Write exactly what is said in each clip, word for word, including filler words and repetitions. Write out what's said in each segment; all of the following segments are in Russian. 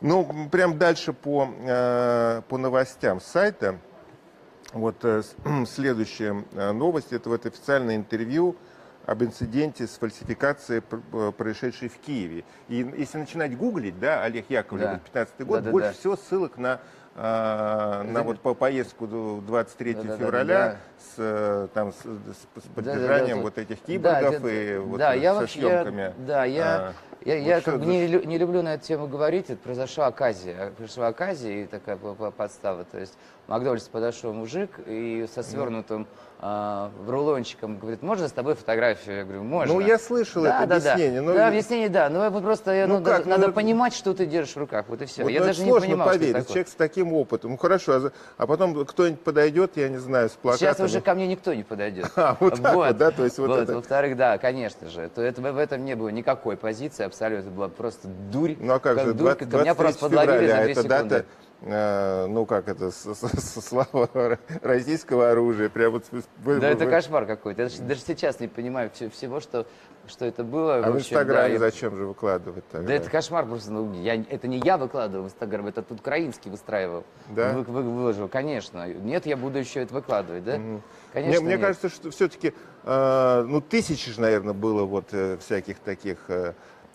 Ну, прям дальше по, э, по новостям сайта. Вот э, следующая э, новость. Это вот официальное интервью об инциденте с фальсификацией, происшедшей в Киеве. И если начинать гуглить, да, Олег Яковлев, да. пятнадцатый год, да, да, больше да. всего ссылок на, э, на вот по поездку двадцать третьего да, февраля да, да, да. с, там, с, с поддержанием да, да, да, вот этих киборгов да, и вот да, со я вообще, съемками. Я, да, я... А, Я, вот я как бы не, не люблю на эту тему говорить, это произошла оказия. Произошла оказия и такая подстава. То есть в Макдональдс подошел мужик и со свернутым а, рулончиком говорит, можно с тобой фотографию? Я говорю, можно. Ну, я слышал да, это да, объяснение. Да, но... да, объяснение, да. Но просто ну, ну, как, надо ну, понимать, что ты держишь в руках. Вот и все. Вот, я ну, даже это не сложно понимал, поверить. Что Человек с таким опытом. Ну, хорошо, а, а потом кто-нибудь подойдет, я не знаю, с плакатами. Сейчас уже ко мне никто не подойдет. А, вот так вот, да? То есть вот вот, это... Во-вторых, да, конечно же. То это, в этом не было никакой позиции абсолютно. Это была просто дурь. Ну, а как, как же, дурь, как меня просто подловили за две секунды. Дата, э, ну, как это, слава российского оружия. Прям вот, вы, да, вы, это вы... кошмар какой-то. Я даже сейчас не понимаю всего, что, что это было. А в, в общем, Инстаграме да, зачем же выкладывать тогда? Да это кошмар просто. Ну, я, это не я выкладывал в Инстаграм, это тут украинский выстраивал. Да? Вы, вы, выложил, конечно. Нет, я буду еще это выкладывать, да? Угу. Конечно, мне, мне кажется, что все-таки, э, ну, тысячи же, наверное, было вот э, всяких таких, э,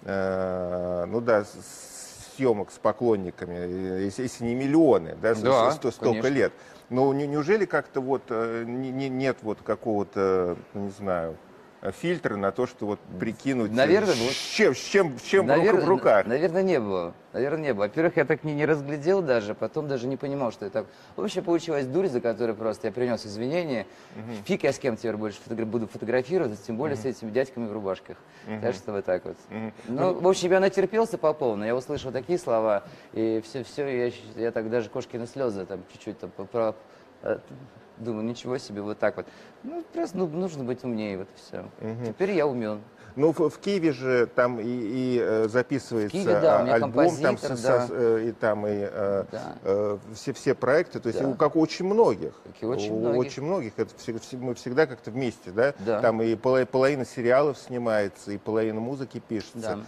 э, ну да, съемок с поклонниками, если, если не миллионы, да, да сто, столько лет. Но не, неужели как-то вот э, не, нет вот какого-то, не знаю, фильтра на то, что вот прикинуть, наверное, с чем, с чем, с чем наверное, в руках? Наверное, не было. Наверное, не было. Во-первых, я так не, не разглядел даже, потом даже не понимал, что это. В общем, получилась дурь, за которую просто я принес извинения. Uh-huh. Фиг я с кем теперь больше фотограф... буду фотографироваться, тем более uh-huh. с этими дядьками в рубашках. Uh-huh. Так что вот так вот. Uh-huh. Ну, в общем, я натерпелся по полной, я услышал такие слова, и все, все, я, я так даже кошкины слезы там чуть-чуть там про... Думаю, ничего себе, вот так вот. Ну, просто ну, нужно быть умнее, вот и все. Угу. Теперь я умен. Ну, в, в Киеве же там и, и э, записывается Киеве, да, альбом, там, да. со, э, и там и э, да. э, все, все проекты, то есть, да. как у очень многих. Как и очень у многих. очень многих. Это всегда, мы всегда как-то вместе, да? Да. Там и половина сериалов снимается, и половина музыки пишется. Да.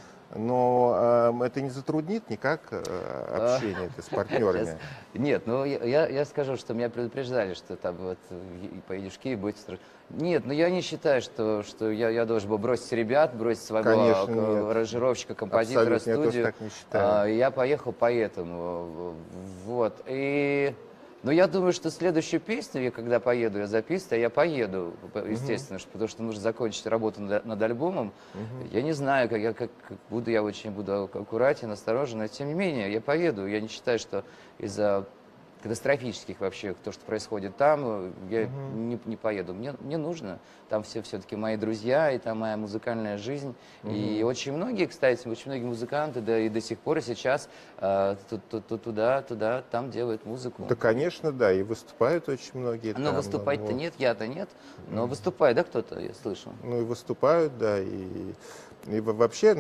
Но э, это не затруднит никак э, общение с партнерами? Сейчас. Нет, ну я, я скажу, что меня предупреждали, что там вот поедешь в Киев, будет страшно. Нет, ну я не считаю, что, что я, я должен был бросить ребят, бросить своего Конечно, аранжировщика, композитора, абсолютно, студию. Я тоже так не считаю. А, я поехал поэтому. Вот. И... Ну, я думаю, что следующую песню, я когда поеду, я записываю, а я поеду, естественно, uh-huh. потому что нужно закончить работу над, над альбомом. Uh-huh. Я не знаю, как я как, как буду, я очень буду аккуратен, осторожен, но тем не менее, я поеду. Я не считаю, что из-за катастрофических вообще, то, что происходит там, я uh-huh. не, не поеду. Мне, мне нужно. Там все все-таки мои друзья, и там моя музыкальная жизнь. Uh-huh. И очень многие, кстати, очень многие музыканты, да и до сих пор и сейчас э, туда, туда, там делают музыку. Да, конечно, да, и выступают очень многие. Но выступать-то вот. Нет, я-то нет, но uh-huh. выступает, да, кто-то, я слышал. Ну и выступают, да, и... И вообще,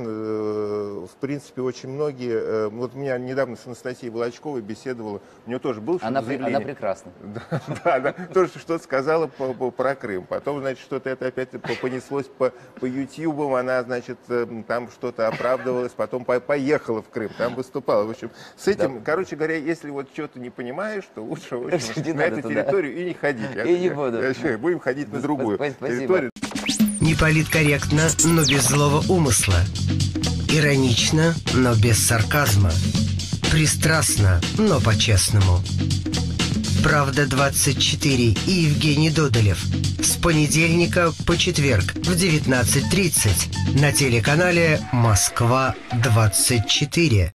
в принципе, очень многие... Вот у меня недавно с Анастасией Волочковой беседовала, у нее тоже был она, при, она прекрасна. Да, да, да, тоже что-то сказала по, по, про Крым. Потом, значит, что-то это опять понеслось по, по ютьюбам, она, значит, там что-то оправдывалась, потом по, поехала в Крым, там выступала. В общем, с этим, да. короче говоря, если вот что-то не понимаешь, то лучше очень, на эту туда. территорию и не ходить. И не буду. Будем ходить на другую Спасибо. территорию. Не политкорректно, но без злого умысла. Иронично, но без сарказма. Пристрастно, но по-честному. Правда двадцать четыре и Евгений Додолев. С понедельника по четверг в девятнадцать тридцать на телеканале Москва двадцать четыре.